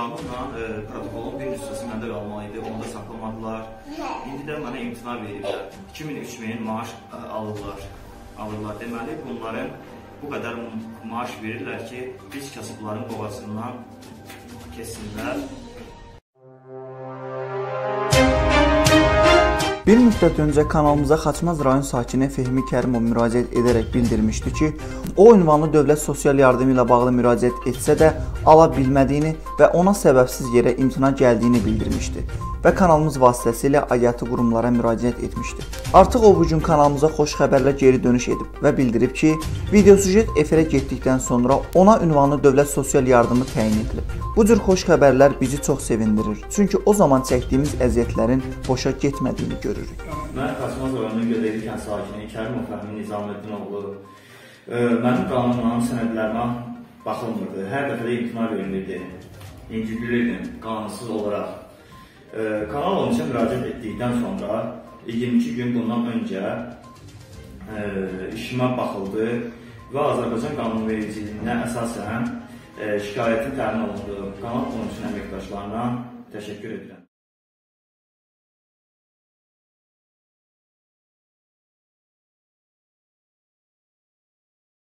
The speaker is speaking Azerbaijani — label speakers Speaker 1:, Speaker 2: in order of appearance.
Speaker 1: Qanunla protokolun bir nüsxəsi məndə qalmalıydı, onu da saxlamadılar. İndi də mənə imtina verirlər. 2000-3000 maaş alırlar. Deməli, bunların bu qədər maaş verirlər ki, biz kasıbların boğazından kessinlər.
Speaker 2: Bir müddət öncə kanalımıza Xaçmaz rayon sakini Fehmi Kərimov müraciət edərək bildirmişdi ki, o ünvanlı dövlət sosial yardımı ilə bağlı müraciət etsə də ala bilmədiyini və ona səbəbsiz yerə imtina gəldiyini bildirmişdi və kanalımız vasitəsilə aidiyyatı qurumlara müraciət etmişdi. Artıq o bugün kanalımıza xoş xəbərlə geri dönüş edib və bildirib ki, videosujet efirə getdikdən sonra ona ünvanlı dövlət sosial yardımı təyin edilib. Bu cür xoş xəbərlər bizi çox sevindirir, çünki o zaman çəkdiyimiz əziyyətlərin boşa getmədiyini görürük.
Speaker 1: Mən Xaçmaz rayonunun Gödəkli kənd sakini Kərimov Fəhmi Nizaməddinoğlu. Mənim qanunların sənədlərinə baxılmırdı, hər dəfə də imtina verilirdi, incildilirdim qanunsuz olaraq. Kanal onun üçün müraciət etdikdən sonra 22 gün bundan öncə işimə baxıldı və Azərbaycan qanunvericiliyinə əsasən şikayətin təmin olundu. Kanal onun üçün əməkdaşlarına təşəkkür edirəm.